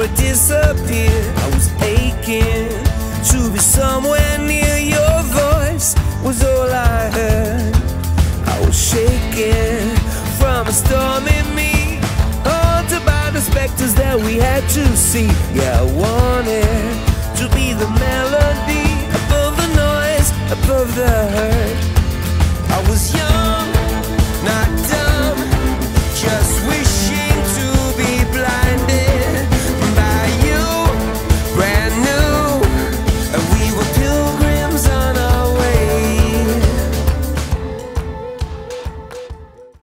before it disappeared. I was aching to be somewhere near. Your voice was all I heard. I was shaking from a storm in me, haunted by the specters that we had to see. Yeah, I wanted to be the melody above the noise, above the hurt. I was young